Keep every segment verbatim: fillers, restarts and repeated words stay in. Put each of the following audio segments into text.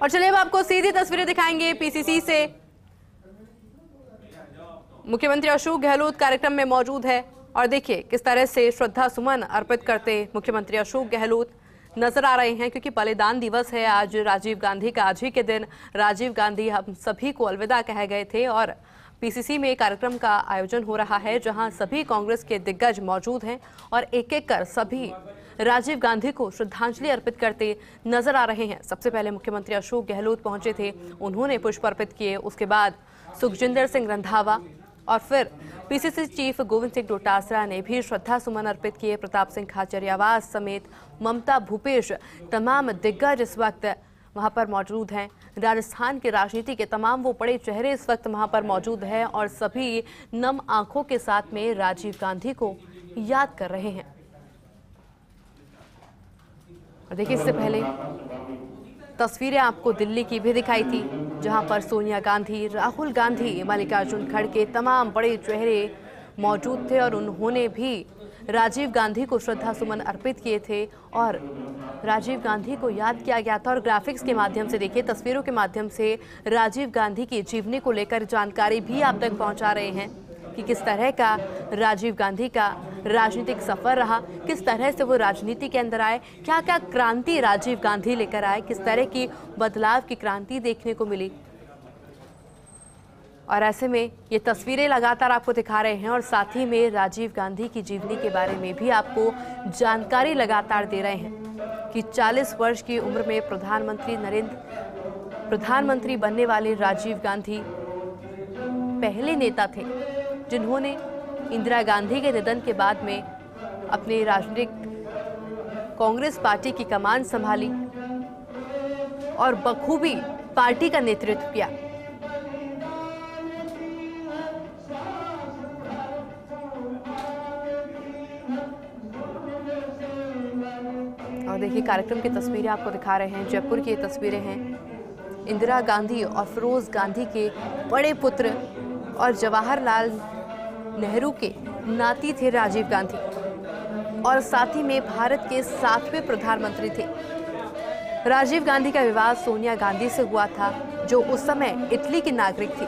और चलिए अब आपको सीधी तस्वीरें दिखाएंगे पीसीसी से। मुख्यमंत्री अशोक गहलोत कार्यक्रम में मौजूद है और देखिए किस तरह से श्रद्धा सुमन अर्पित करते मुख्यमंत्री अशोक गहलोत नजर आ रहे हैं, क्योंकि बलिदान दिवस है आज राजीव गांधी का। आज ही के दिन राजीव गांधी हम सभी को अलविदा कह गए थे और पीसीसी में कार्यक्रम का आयोजन हो रहा है जहां सभी कांग्रेस के दिग्गज मौजूद हैं और एक एक कर सभी राजीव गांधी को श्रद्धांजलि अर्पित करते नजर आ रहे हैं। सबसे पहले मुख्यमंत्री अशोक गहलोत पहुंचे थे, उन्होंने पुष्प अर्पित किए। उसके बाद सुखजिंदर सिंह रंधावा और फिर पीसीसी चीफ गोविंद सिंह डोटासरा ने भी श्रद्धा सुमन अर्पित किए। प्रताप सिंह खाचरियावास समेत ममता भूपेश तमाम दिग्गज इस वक्त वहां पर मौजूद हैं। राजस्थान की राजनीति के तमाम वो बड़े चेहरे इस वक्त वहां पर मौजूद हैं और सभी नम आंखों के साथ में राजीव गांधी को याद कर रहे हैं। और देखिए इससे पहले तस्वीरें आपको दिल्ली की भी दिखाई थी जहां पर सोनिया गांधी, राहुल गांधी, मल्लिकार्जुन खड़गे तमाम बड़े चेहरे मौजूद थे और उन्होंने भी राजीव गांधी को श्रद्धा सुमन अर्पित किए थे और राजीव गांधी को याद किया गया था। और ग्राफिक्स के माध्यम से देखिए, तस्वीरों के माध्यम से राजीव गांधी की जीवनी को लेकर जानकारी भी आप तक पहुंचा रहे हैं कि किस तरह का राजीव गांधी का राजनीतिक सफर रहा, किस तरह से वो राजनीति के अंदर आए, क्या क्या क्रांति राजीव गांधी लेकर आए, किस तरह की बदलाव की क्रांति देखने को मिली। और ऐसे में ये तस्वीरें लगातार आपको दिखा रहे हैं और साथ ही में राजीव गांधी की जीवनी के बारे में भी आपको जानकारी लगातार दे रहे हैं कि चालीस वर्ष की उम्र में प्रधानमंत्री नरेंद्र प्रधानमंत्री बनने वाले राजीव गांधी पहले नेता थे जिन्होंने इंदिरा गांधी के निधन के बाद में अपने राजनीतिक कांग्रेस पार्टी की कमान संभाली और बखूबी पार्टी का नेतृत्व किया। और देखिए कार्यक्रम की तस्वीरें आपको दिखा रहे हैं, जयपुर की ये तस्वीरें हैं। इंदिरा गांधी और फिरोज गांधी के बड़े पुत्र और जवाहरलाल नेहरू के नाती थे राजीव गांधी और साथ ही में भारत के सातवें प्रधानमंत्री थे। राजीव गांधी का विवाह सोनिया गांधी से हुआ था जो उस समय इटली की नागरिक थी।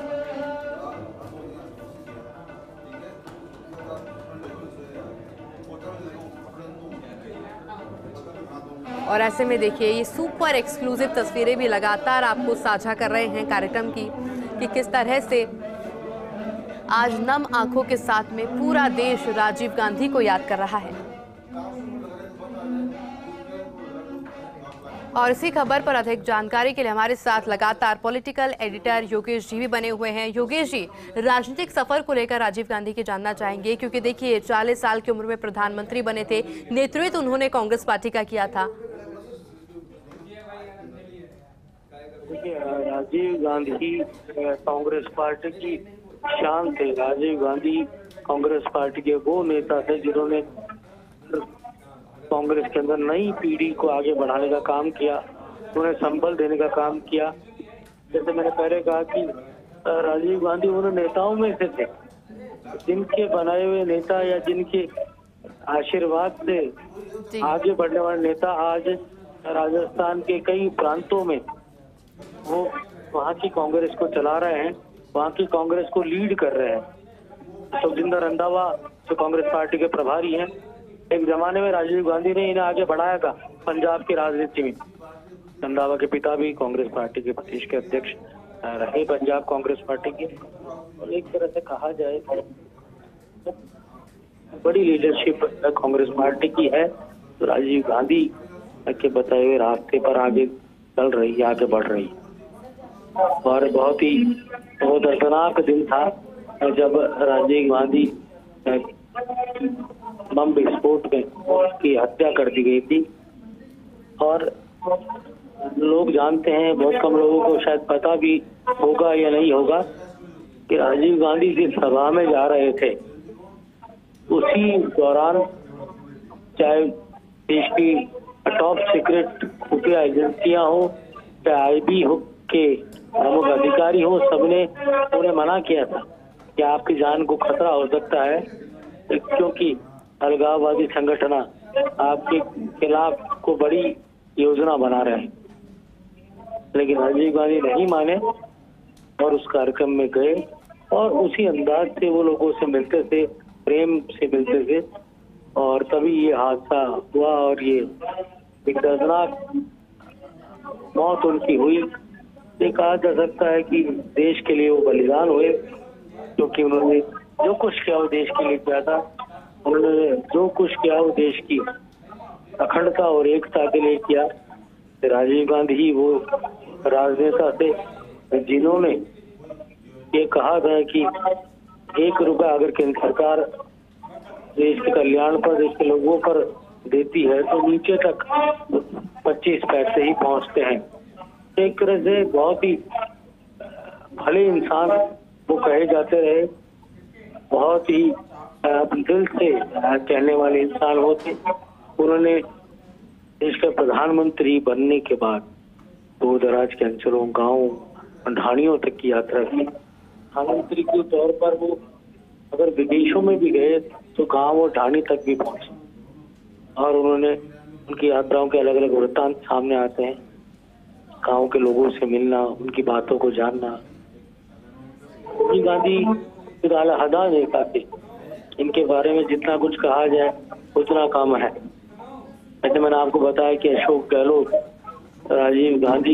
और ऐसे में देखिए ये सुपर एक्सक्लूसिव तस्वीरें भी लगातार आपको साझा कर रहे हैं कार्यक्रम की कि किस तरह से आज नम आंखों के साथ में पूरा देश राजीव गांधी को याद कर रहा है। और इसी खबर पर अधिक जानकारी के लिए हमारे साथ लगातार पॉलिटिकल एडिटर योगेश जी भी बने हुए हैं। योगेश जी, राजनीतिक सफर को लेकर राजीव गांधी के जानना चाहेंगे, क्योंकि देखिए चालीस साल की उम्र में प्रधानमंत्री बने थे, नेतृत्व उन्होंने कांग्रेस पार्टी का किया था। देखिए राजीव गांधी कांग्रेस पार्टी की शान थे। राजीव गांधी कांग्रेस पार्टी के वो नेता थे जिन्होंने कांग्रेस के अंदर नई पीढ़ी को आगे बढ़ाने का काम किया, उन्हें संबल देने का काम किया। जैसे मैंने पहले कहा कि राजीव गांधी उन नेताओं में से थे जिनके बनाए हुए नेता या जिनके आशीर्वाद से आगे बढ़ने वाले नेता आज राजस्थान के कई प्रांतों में वो वहाँ की कांग्रेस को चला रहे हैं, वहाँ की कांग्रेस को लीड कर रहे हैं। सुखजिंदर रंधावा जो कांग्रेस पार्टी के प्रभारी हैं, एक जमाने में राजीव गांधी ने इन्हें आगे बढ़ाया था पंजाब की राजनीति में। रंधावा के पिता भी कांग्रेस पार्टी के प्रदेश के अध्यक्ष रहे पंजाब कांग्रेस पार्टी के। और एक तरह से कहा जाए तो बड़ी लीडरशिप कांग्रेस पार्टी की है, तो राजीव गांधी के बताए हुए रास्ते पर आगे चल रही है, आगे बढ़ रही है। और बहुत ही बहुत दर्दनाक दिन था जब राजीव गांधी बम विस्फोट में उसकी हत्या कर दी गई थी। और लोग जानते हैं, बहुत कम लोगों को शायद पता भी होगा या नहीं होगा कि राजीव गांधी जिस सभा में जा रहे थे उसी दौरान चाहे देश की टॉप सीक्रेट खुफिया एजेंसियां हो, चाहे आईबी हो के प्रमुख अधिकारी हो, सबने उन्हें मना किया था कि आपकी जान को खतरा हो सकता है, क्योंकि अलगाववादी संगठन आपके खिलाफ को बड़ी योजना बना रहे हैं। लेकिन राजीव गांधी नहीं माने और उस कार्यक्रम में गए और उसी अंदाज से वो लोगों से मिलते थे, प्रेम से मिलते थे, और तभी ये हादसा हुआ और ये एक दर्दनाक मौत उनकी हुई। ये कहा जा सकता है कि देश के लिए वो बलिदान हुए, क्योंकि उन्होंने जो कुछ किया वो देश के लिए किया था। उन्होंने जो कुछ किया वो देश की अखंडता और एकता के लिए किया। राजीव गांधी ही वो राजनेता थे जिन्होंने ये कहा था कि एक रुपया अगर केंद्र सरकार देश के कल्याण पर, देश के लोगों पर देती है तो नीचे तक पच्चीस पैसे ही पहुंचते हैं। एक तरह से बहुत ही भले इंसान वो कहे जाते रहे, बहुत ही दिल से कहने वाले इंसान होते। उन्होंने देश का प्रधानमंत्री बनने के बाद दूर दराज के अंचलों, गाँव, ढाणियों तक की यात्रा की। प्रधानमंत्री के तौर पर वो अगर विदेशों में भी गए तो गांव और ढाणी तक भी पहुंचे, और उन्होंने उनकी यात्राओं के अलग अलग वृत्तांत सामने आते हैं। गांव के लोगों से मिलना, उनकी बातों को जानना। राजीव गांधी एक अलहदा नेता थे, इनके बारे में जितना कुछ कहा जाए उतना कम है। जैसे मैंने आपको बताया कि अशोक गहलोत राजीव गांधी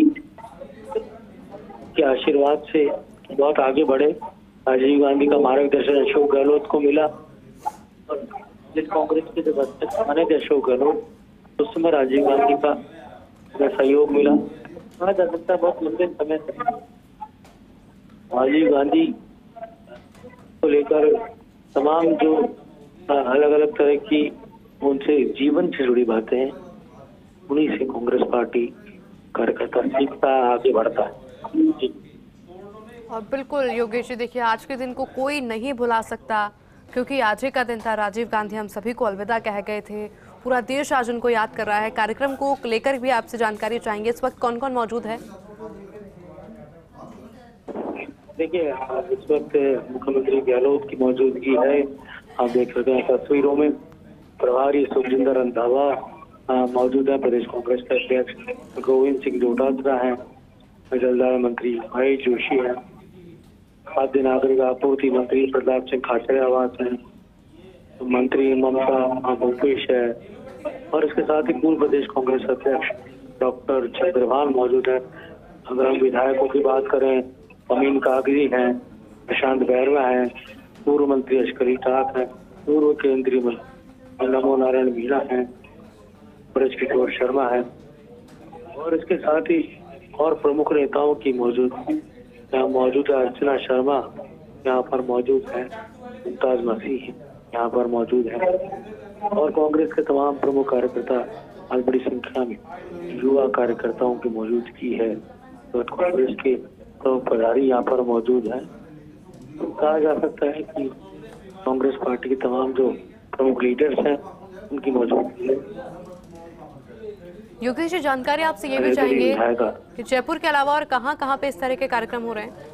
के आशीर्वाद से बहुत आगे बढ़े। राजीव गांधी का मार्गदर्शन अशोक गहलोत को मिला, और जिस कांग्रेस के जब अध्यक्ष बने थे अशोक गहलोत, उस समय राजीव गांधी का सहयोग मिला। कहा जा सकता है बहुत लंबे समय से राजीव गांधी को लेकर तमाम जो अलग अलग तरह की उनसे जीवन से जुड़ी बातें हैं, उन्हीं से कांग्रेस पार्टी कार्यकर्ता सीखता है, आगे बढ़ता है जी। और बिल्कुल योगेश जी, देखिए आज के दिन को कोई नहीं भुला सकता, क्योंकि आज ही का दिन था। राजीव गांधी हम सभी को अलविदा कह गए थे। पूरा देश आज उनको याद कर रहा है। कार्यक्रम को लेकर भी आपसे जानकारी चाहेंगे। इस वक्त कौन कौन मौजूद है? देखिए, इस वक्त मुख्यमंत्री गहलोत की मौजूदगी है। आप देख सकते हैं तस्वीरों में प्रभारी सुखजिंदर रंधावा मौजूद है। प्रदेश कांग्रेस के अध्यक्ष गोविंद सिंह डोटासरा है। जलदाय मंत्री महेश जोशी है। खाद्य नागरिक आपूर्ति मंत्री प्रताप सिंह खाचरियावास है। मंत्री ममता भूपेश है, और इसके साथ ही पूर्व प्रदेश कांग्रेस अध्यक्ष डॉक्टर चंद्रभान मौजूद है। अगर हम विधायकों की बात करें, अमीन कागजी हैं, प्रशांत बैरवा हैं, पूर्व मंत्री अश्करी टाक हैं, पूर्व केंद्रीय मंत्री नमो नारायण मीणा हैं, ब्रज किशोर शर्मा है, और इसके साथ ही और प्रमुख नेताओं की मौजूदगी यहाँ मौजूद है। अर्चना शर्मा यहाँ पर मौजूद है, मुमताज मसीह यहाँ पर मौजूद है, और कांग्रेस के तमाम प्रमुख कार्यकर्ता आज बड़ी संख्या में युवा कार्यकर्ताओं की मौजूदगी है। तो कांग्रेस के प्रमुख पदाधिकारी यहाँ पर मौजूद है। तो कहा जा सकता है कि कांग्रेस पार्टी के तमाम जो प्रमुख लीडर्स हैं उनकी मौजूदगी है। योगेश जी, जानकारी आपसे ये भी चाहेंगे कि जयपुर के अलावा और कहां कहां पे इस तरह के कार्यक्रम हो रहे हैं?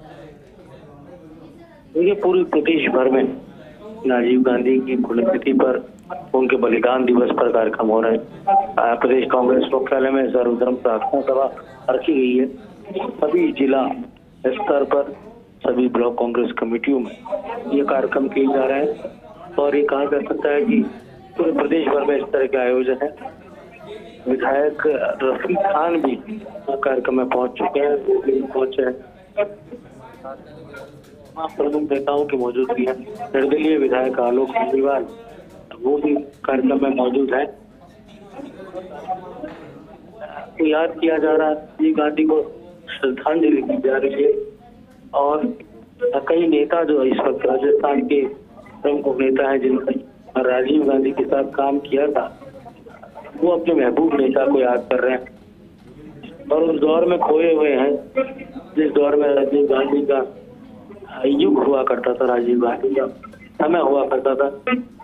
देखिए, पूरे प्रदेश भर में राजीव गांधी की पुण्यतिथि पर, उनके बलिदान दिवस पर कार्यक्रम हो रहे हैं। प्रदेश कांग्रेस मुख्यालय में सर्वधर्म प्रार्थना सभा रखी गई है। सभी जिला स्तर पर, सभी ब्लॉक कांग्रेस कमेटियों में ये कार्यक्रम किए जा रहे हैं, और ये कहा जा सकता है कि पूरे प्रदेश भर में इस तरह के आयोजन है। विधायक रफी खान भी कार्यक्रम में पहुंच चुके हैं, पहुंचे हैं। प्रमुख नेताओं की मौजूदगी है। निर्दलीय विधायक आलोक केजरीवाल वो भी कार्यक्रम में मौजूद है। तो याद किया जा रहा है, राजीव गांधी को श्रद्धांजलि दी जा रही है, और कई नेता जो इस वक्त राजस्थान के प्रमुख नेता हैं जिन्होंने राजीव गांधी के साथ काम किया था, वो अपने महबूब नेता को याद कर रहे हैं और उस दौर में खोए हुए हैं जिस दौर में राजीव गांधी का युग हुआ करता था, राजीव गांधी का समय हुआ करता था।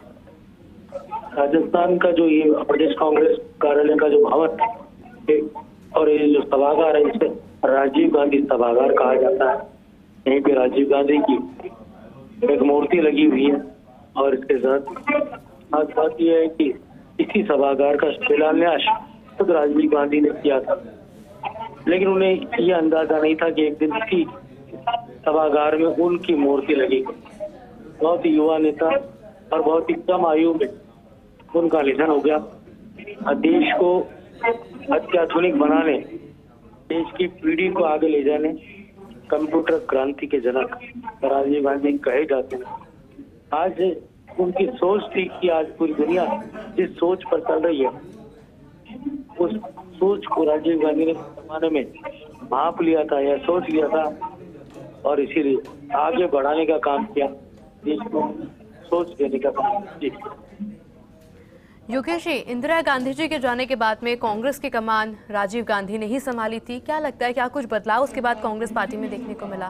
राजस्थान का जो ये प्रदेश कांग्रेस कार्यालय का जो भवन है और ये जो सभागार है, इसे राजीव गांधी सभागार कहा जाता है। यहीं पे राजीव गांधी की एक मूर्ति लगी हुई है, और इसके साथ आज बात यह है कि इसी सभागार का शिलान्यास खुद राजीव गांधी ने किया था। लेकिन उन्हें ये अंदाजा नहीं था कि एक दिन इसी सभागार में उनकी मूर्ति लगेगी। बहुत ही युवा नेता और बहुत ही कम आयु में उनका निधन हो गया। देश को अत्याधुनिक बनाने, देश की पीढ़ी को आगे ले जाने कंप्यूटर क्रांति के जनक राजीव गांधी कहे जाते हैं। आज उनकी सोच थी कि आज पूरी दुनिया जिस सोच पर चल रही है, उस सोच को राजीव गांधी ने जमाने में भाप लिया था या सोच लिया था और इसीलिए आगे बढ़ाने का काम किया, देश को सोच देने का काम किया। योगेश जी, इंदिरा गांधी जी के जाने के बाद में कांग्रेस की कमान राजीव गांधी ने ही संभाली थी। क्या लगता है, क्या कुछ बदलाव उसके बाद कांग्रेस पार्टी में देखने को मिला?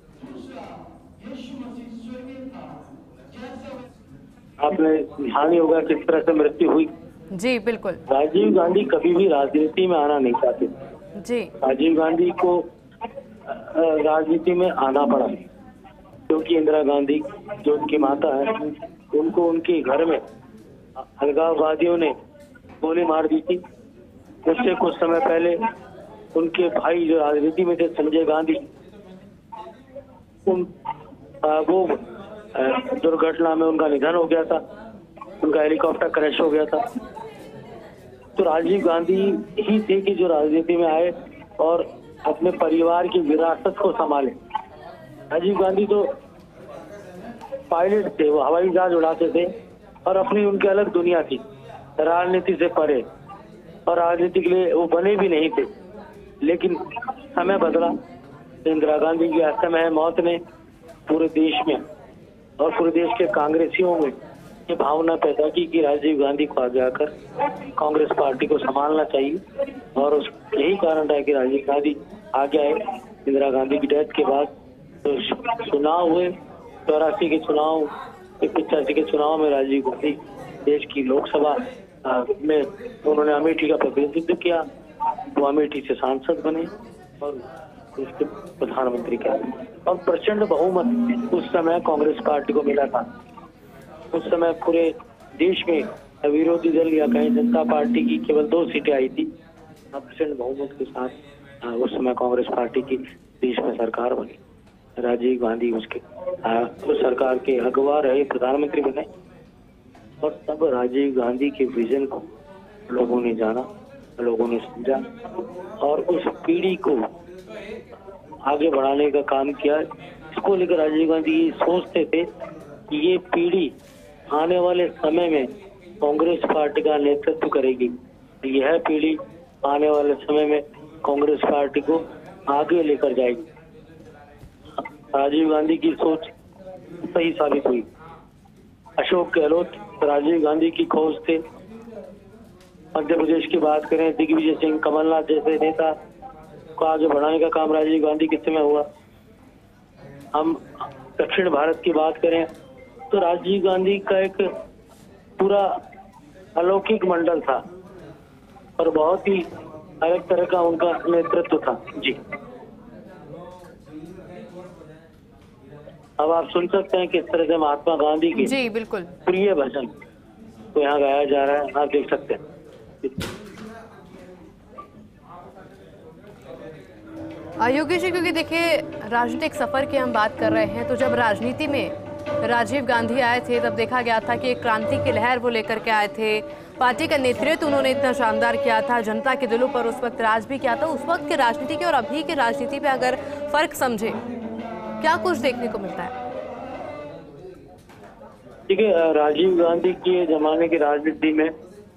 आपने ध्यान होगा किस तरह से मृत्यु हुई। जी बिल्कुल। राजीव गांधी कभी भी राजनीति में आना नहीं चाहते जी। राजीव गांधी को राजनीति में आना पड़ा क्योंकि इंदिरा गांधी जो उनकी माता है, उनको उनके घर में अलगाववादियों ने गोली मार दी थी। उससे कुछ समय पहले उनके भाई जो राजनीति में थे, संजय गांधी, उन वो दुर्घटना में उनका निधन हो गया था, उनका हेलीकॉप्टर क्रैश हो गया था। तो राजीव गांधी ही थे कि जो राजनीति में आए और अपने परिवार की विरासत को संभाले। राजीव गांधी तो पायलट थे, वो हवाई जहाज उड़ाते थे और अपनी उनकी अलग दुनिया थी, राजनीति से परे, और राजनीति के लिए वो बने भी नहीं थे। लेकिन समय बदला, इंदिरा गांधी की असमय मौत ने पूरे देश में और पूरे देश के कांग्रेसियों में ये भावना पैदा की कि राजीव गांधी को आगे आकर कांग्रेस पार्टी को संभालना चाहिए। और उस यही कारण है कि राजीव गांधी आगे आए। इंदिरा गांधी की डेथ के बाद तो चुनाव हुए, चौरासी के चुनाव, पिचासी के चुनाव में राजीव गांधी देश की लोकसभा में उन्होंने अमेठी का प्रतिनिधित्व किया। वो अमेठी से सांसद बने और उसके प्रधानमंत्री का और प्रचंड बहुमत उस समय कांग्रेस पार्टी को मिला था। उस समय पूरे देश में विरोधी दल या कहीं जनता पार्टी की केवल दो सीटें आई थी। प्रचंड बहुमत के साथ उस समय कांग्रेस पार्टी की देश में सरकार बनी। राजीव गांधी उसके उस सरकार के अगुवा रहे, प्रधानमंत्री बने। और तब राजीव गांधी के विजन को लोगों ने जाना, लोगों ने समझा और उस पीढ़ी को आगे बढ़ाने का काम किया। इसको लेकर राजीव गांधी ये सोचते थे कि ये पीढ़ी आने वाले समय में कांग्रेस पार्टी का नेतृत्व करेगी। यह पीढ़ी आने वाले समय में कांग्रेस पार्टी को आगे लेकर जाएगी। राजीव गांधी की सोच सही साबित हुई। अशोक गहलोत राजीव गांधी की खोज थे। मध्य प्रदेश की बात करें, दिग्विजय सिंह, कमलनाथ जैसे नेता को आगे बढ़ाने का काम राजीव गांधी के समय हुआ। हम दक्षिण भारत की बात करें तो राजीव गांधी का एक पूरा अलौकिक मंडल था और बहुत ही अलग तरह का उनका नेतृत्व था। जी, अब आप सुन सकते हैं किस तरह से महात्मा गांधी के जी बिल्कुल प्रिय भजन को यहाँ गाया जा रहा है, आप देख सकते हैं। योगेश जी, क्योंकि देखिए राजनीतिक सफर की हम बात कर रहे हैं, तो जब राजनीति में राजीव गांधी आए थे तब देखा गया था कि एक क्रांति की लहर वो लेकर के आए थे। पार्टी का नेतृत्व उन्होंने इतना शानदार किया था, जनता के दिलों पर उस वक्त राज भी किया था। उस वक्त की राजनीति की और अभी की राजनीति पे अगर फर्क समझे, क्या कुछ देखने को मिलता है? ठीक है, राजीव गांधी के जमाने की राजनीति में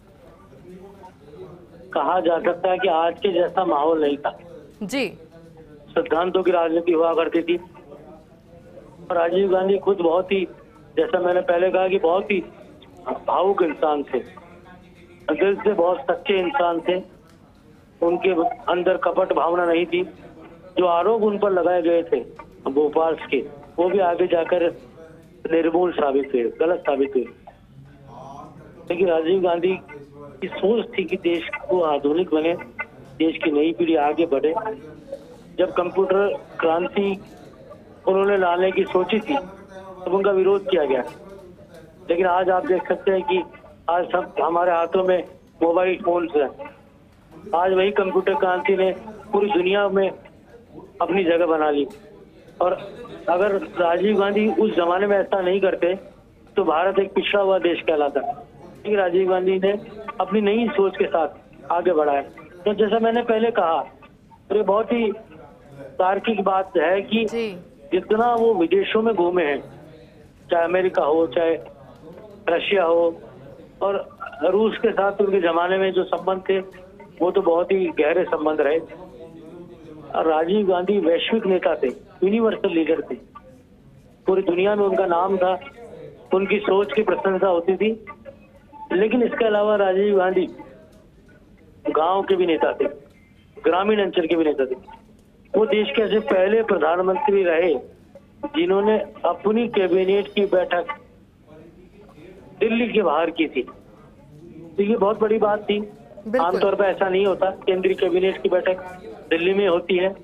कहा जा सकता है कि आज के जैसा माहौल नहीं था। जी, सिद्धांतों की राजनीति हुआ करती थी और राजीव गांधी खुद बहुत ही, जैसा मैंने पहले कहा, कि बहुत ही भावुक इंसान थे, दिल से बहुत सच्चे इंसान थे। उनके अंदर कपट भावना नहीं थी। जो आरोप उन पर लगाए गए थे भोपाल के, वो भी आगे जाकर निर्मूल साबित हुए, गलत साबित हुए। लेकिन राजीव गांधी की सोच थी कि देश को आधुनिक बने, देश की नई पीढ़ी आगे बढ़े। जब कंप्यूटर क्रांति उन्होंने लाने की सोची थी तब उनका विरोध किया गया। लेकिन आज आप देख सकते हैं कि आज सब हमारे हाथों में मोबाइल फोन्स हैं आज वही कंप्यूटर क्रांति ने पूरी दुनिया में अपनी जगह बना ली। और अगर राजीव गांधी उस जमाने में ऐसा नहीं करते तो भारत एक पिछड़ा हुआ देश कहलाता। लेकिन राजीव गांधी ने अपनी नई सोच के साथ आगे बढ़ा है। तो जैसा मैंने पहले कहा, तो ये बहुत ही तार्किक बात है कि जितना वो विदेशों में घूमे हैं, चाहे अमेरिका हो चाहे रशिया हो, और रूस के साथ उनके जमाने में जो संबंध थे वो तो बहुत ही गहरे संबंध रहे। और राजीव गांधी वैश्विक नेता थे, यूनिवर्सल लीडर थे, पूरी दुनिया में उनका नाम था, उनकी सोच की प्रशंसा होती थी। लेकिन इसके अलावा राजीव गांधी गांव के भी नेता थे, ग्रामीण अंचल के भी नेता थे। वो देश के ऐसे पहले प्रधानमंत्री रहे जिन्होंने अपनी कैबिनेट की बैठक दिल्ली के बाहर की थी। तो ये बहुत बड़ी बात थी। आमतौर पर ऐसा नहीं होता, केंद्रीय कैबिनेट की बैठक दिल्ली में होती है,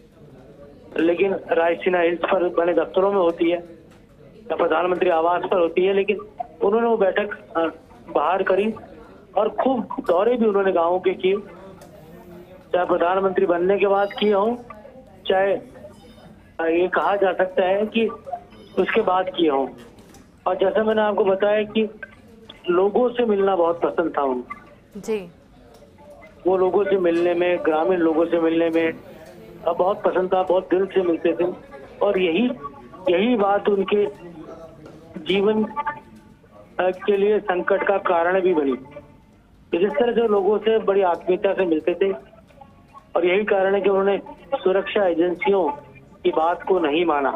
लेकिन रायसीना हिल्स पर बने दफ्तरों में होती है या प्रधानमंत्री आवास पर होती है। लेकिन उन्होंने वो बैठक बाहर करी और खूब दौरे भी उन्होंने गाँवों के किए, चाहे प्रधानमंत्री बनने के बाद किए हों, चाहे ये कहा जा सकता है कि उसके बाद किए हों। और जैसा मैंने आपको बताया कि लोगों से मिलना बहुत पसंद था उनको जी। वो लोगों से मिलने में, ग्रामीण लोगों से मिलने में बहुत पसंद था, बहुत दिल से मिलते थे। और यही यही बात उनके जीवन के लिए संकट का कारण भी बनी। जिस तरह से लोगों से बड़ी आत्मीयता से मिलते थे, और यही कारण है कि उन्होंने सुरक्षा एजेंसियों की बात को नहीं माना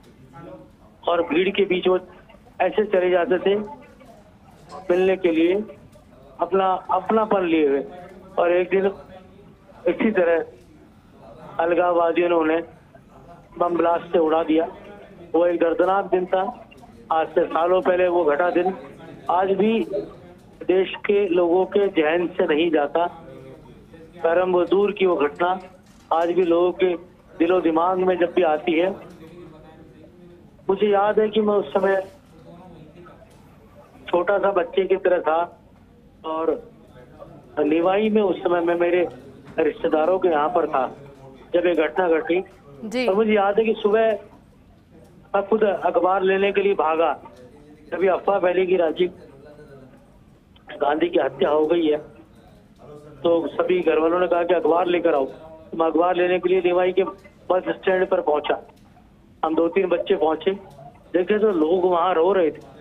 और भीड़ के बीच वो ऐसे चले जाते थे मिलने के लिए, अपना अपनापन लिए हुए। और एक दिन इसी तरह अलगाववादियों ने उन्हें बम ब्लास्ट से उड़ा दिया। वो एक दर्दनाक दिन था, आज से सालों पहले वो घटा दिन आज भी देश के लोगों के जहन से नहीं जाता। परम वो दूर की वो घटना आज भी लोगों के दिलो दिमाग में जब भी आती है। मुझे याद है कि मैं उस समय छोटा सा बच्चे की तरह था और निवाई में उस समय मैं मेरे रिश्तेदारों के यहाँ पर था जब ये घटना घटी। और मुझे याद है कि सुबह मैं खुद अखबार लेने के लिए भागा जब ये अफवाह फैली कि राजीव गांधी की हत्या हो गई है। तो सभी घर वालों ने कहा कि अखबार लेकर आओ। तो मैं अखबार लेने के लिए निवाई के बस स्टैंड पर पहुंचा। हम दो तीन बच्चे पहुंचे, देखे तो लोग वहां रो रहे थे,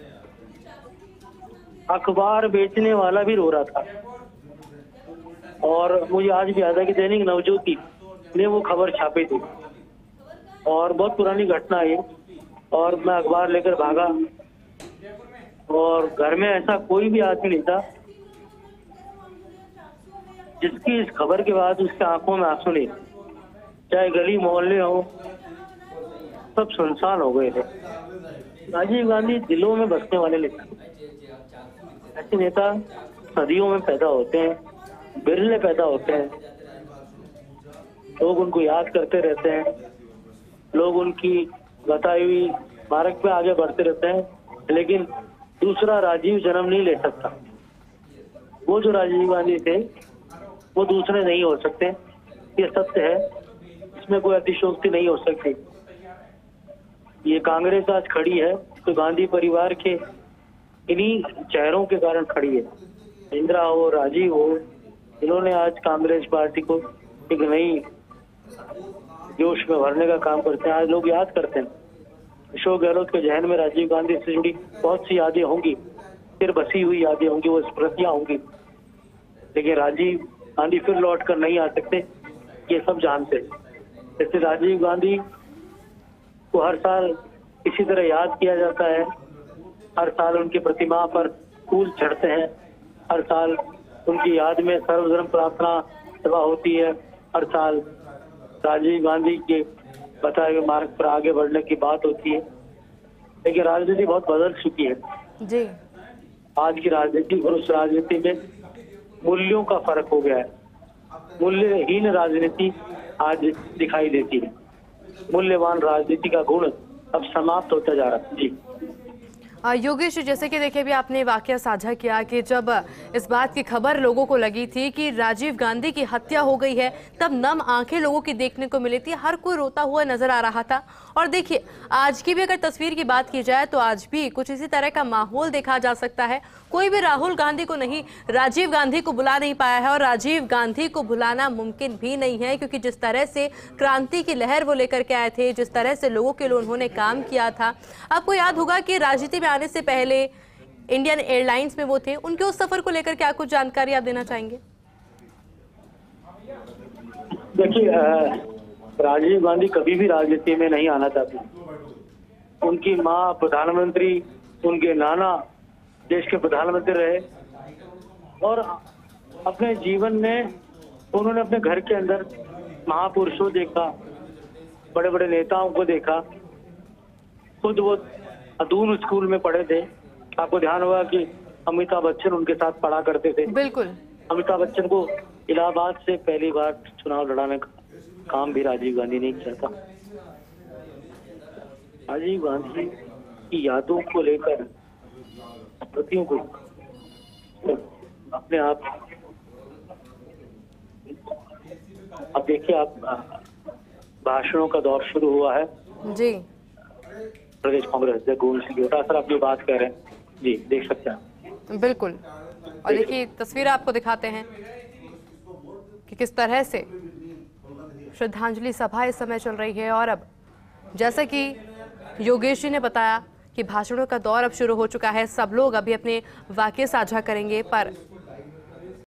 अखबार बेचने वाला भी रो रहा था। और मुझे आज भी याद है कि दैनिक नवज्योति ने वो खबर छापी थी, और बहुत पुरानी घटना है। और मैं अखबार लेकर भागा और घर में ऐसा कोई भी आदमी नहीं था जिसकी इस खबर के बाद उसके आंखों में आंसू नहीं। चाहे गली मोहल्ले हो, सब सुनसान हो गए थे। राजीव गांधी दिलों में बसने वाले नेता, ऐसे नेता सदियों में पैदा होते हैं, बिरले पैदा होते हैं। लोग उनको याद करते रहते हैं, लोग उनकी बताई हुई मार्ग पे आगे बढ़ते रहते हैं, लेकिन दूसरा राजीव जन्म नहीं ले सकता। वो जो राजीव गांधी थे वो दूसरे नहीं हो सकते, ये सत्य है, इसमें कोई अतिशयोक्ति नहीं हो सकती। ये कांग्रेस आज खड़ी है तो गांधी परिवार के इन्हीं चेहरों के कारण खड़ी है। इंदिरा हो, राजीव हो, इन्होंने आज कांग्रेस पार्टी को एक नई जोश में भरने का काम करते हैं। आज लोग याद करते हैं, अशोक गहलोत के जहन में राजीव गांधी से जुड़ी बहुत सी यादें होंगी, फिर बसी हुई यादें होंगी, वो स्मृतियां होंगी, लेकिन राजीव गांधी फिर लौट कर नहीं आ सकते, ये सब जानते हैं। जैसे राजीव गांधी को हर साल इसी तरह याद किया जाता है, हर साल उनकी प्रतिमा पर फूल चढ़ते हैं, हर साल उनकी याद में सर्वधर्म प्रार्थना सभा होती है, हर साल राजीव गांधी के बताए हुए मार्ग पर आगे बढ़ने की बात होती है। लेकिन राजनीति बहुत बदल चुकी है जी। आज की राजनीति और उस राजनीति में मूल्यों का फर्क हो गया है। मूल्यहीन राजनीति आज दिखाई देती है, मूल्यवान राजनीति का गुण अब समाप्त होता जा रहा है जी। अ, योगेश, जैसे कि देखिए अभी आपने वाकया साझा किया कि जब इस बात की खबर लोगों को लगी थी कि राजीव गांधी की हत्या हो गई है, तब नम आंखें लोगों की देखने को मिली थी, हर कोई रोता हुआ नजर आ रहा था। और देखिए आज की भी अगर तस्वीर की बात की जाए तो आज भी कुछ इसी तरह का माहौल देखा जा सकता है। कोई भी राहुल गांधी को नहीं, राजीव गांधी को बुला नहीं पाया है और राजीव गांधी को बुलाना मुमकिन भी नहीं है, क्योंकि जिस तरह से क्रांति की लहर वो लेकर के आए थे, जिस तरह से लोगों के लिए उन्होंने काम किया था। आपको याद होगा कि राजनीति में आने से पहले इंडियन एयरलाइंस में वो थे, उनके उस सफर को लेकर क्या कुछ जानकारी आप देना चाहेंगे? देखिए, राजीव गांधी कभी भी राजनीति में नहीं आना चाहती। उनकी माँ प्रधानमंत्री, उनके नाना देश के प्रधानमंत्री रहे और अपने जीवन में उन्होंने अपने घर के अंदर महापुरुषों देखा, बड़े बड़े नेताओं को देखा। खुद वो अदून स्कूल में पढ़े थे। आपको ध्यान होगा कि अमिताभ बच्चन उनके साथ पढ़ा करते थे। बिल्कुल। अमिताभ बच्चन को इलाहाबाद से पहली बार चुनाव लड़ाने का काम भी राजीव गांधी ने किया था। राजीव गांधी की यादों को लेकर स्मृतियों को अपने आप अब देखिए, आप भाषणों का दौर शुरू हुआ है जी। प्रदेश कांग्रेस अध्यक्ष गोविंद सिंह डोटासरा अपनी बात कह रहे हैं जी, देख सकते हैं। बिल्कुल। और देखिए तस्वीर आपको दिखाते हैं कि किस तरह से श्रद्धांजलि सभा इस समय चल रही है। और अब जैसा कि योगेश जी ने बताया कि भाषणों का दौर अब शुरू हो चुका है, सब लोग अभी अपने वाक्य साझा करेंगे, पर